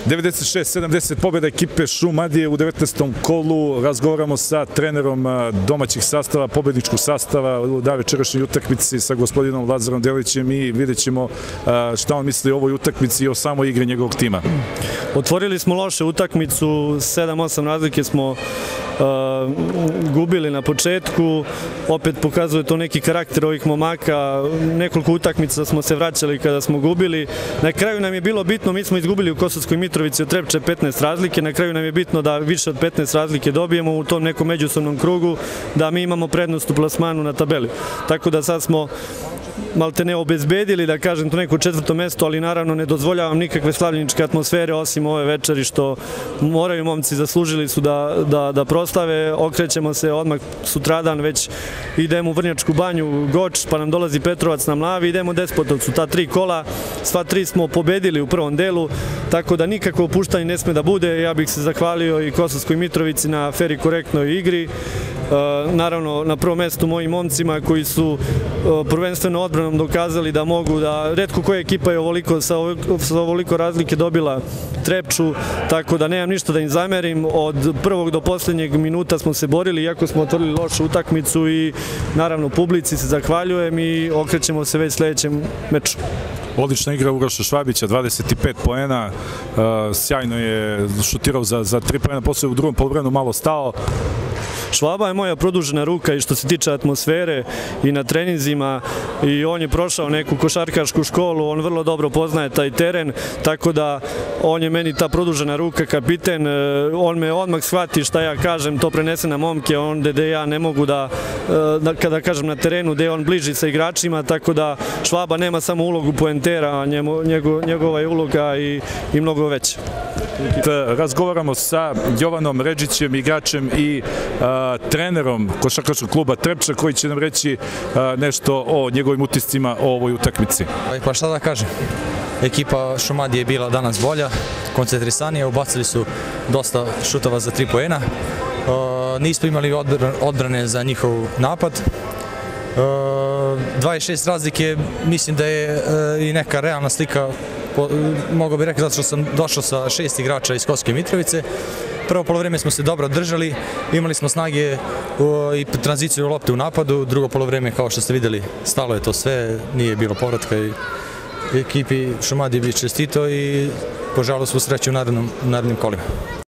96-70 pobjeda ekipe Šumadije u 19. kolu. Razgovaramo sa trenerom domaćih sastava, pobjedničkog sastava u večerašnjoj utakmici sa gospodinom Lazarom Delićem i vidjet ćemo šta on misli o ovoj utakmici i o samoj igri njegovog tima. Otvorili smo loše utakmicu, 7-8 razlike smo gubili na početku, opet pokazuje to neki karakter ovih momaka, nekoliko utakmica smo se vraćali kada smo gubili. Na kraju nam je bilo bitno, mi smo izgubili u Kosovskoj Mitrovici od Trepče 15 razlike, na kraju nam je bitno da više od 15 razlike dobijemo u tom nekom međusobnom krugu, da mi imamo prednost u plasmanu na tabeli. Tako da sad smo malte ne obezbedili, da kažem, to neko četvrto mesto, ali naravno ne dozvoljavam nikakve slavljeničke atmosfere osim ove večeri što moraju momci, zaslužili su da proslave. Okrećemo se odmah sutradan, već idemo u Vrnjačku banju, Goč, pa nam dolazi Petrovac na Mlavi, idemo Despotovcu, ta 3 kola, sva 3 smo pobedili u prvom delu, tako da nikakvo opuštanje ne sme da bude. Ja bih se zahvalio i Kosovskoj Mitrovici na fer i korektnoj igri, naravno na prvom mestu mojim momcima koji su prvenstveno odbranom dokazali da mogu da, retko koja ekipa je sa ovoliko razlike dobila Trepču, tako da nemam ništa da im zamerim. Od prvog do posljednjeg minuta smo se borili, iako smo otvorili lošu utakmicu, i naravno publici se zahvaljujem i okrećemo se već sljedećem meču. Odlična igra Uroša Švabića, 25 poena, sjajno je šutirao za 3 poena, posle u drugom poluvremenu malo stao. Švaba je moja produžena ruka i što se tiče atmosfere i na treninzima, i on je prošao neku košarkašku školu, on vrlo dobro poznaje taj teren, tako da on je meni ta produžena ruka, kapiten, on me odmah shvati šta ja kažem, to prenese na momke, onda gde ja ne mogu da, kada kažem na terenu, gde je on bliži sa igračima, tako da Švaba nema samo ulogu poentera, njegova je uloga i mnogo veća. Razgovaramo sa Jovanom Redžićem, igračem i trenerom košarkaškog kluba Trepča, koji će nam reći nešto o njegovim utiscima o ovoj utakmici. Pa šta da kažem, ekipa Šumadije je bila danas bolja, koncentrisanija, ubacili su dosta šutova za 3 poena, nismo imali odbrane za njihov napad. 26 razlike, mislim da je i neka realna slika, mogu bih reći, zato što sam došao sa 6 igrača iz Kosovske Mitrovice. Prvo polovreme smo se dobro držali, imali smo snage i tranziciju lopte u napadu, drugo polovreme, kao što ste vidjeli, stalo je to sve, nije bilo povratka i ekipi Šumadije bi čestitao i poželeo svu sreću u narednim kolima.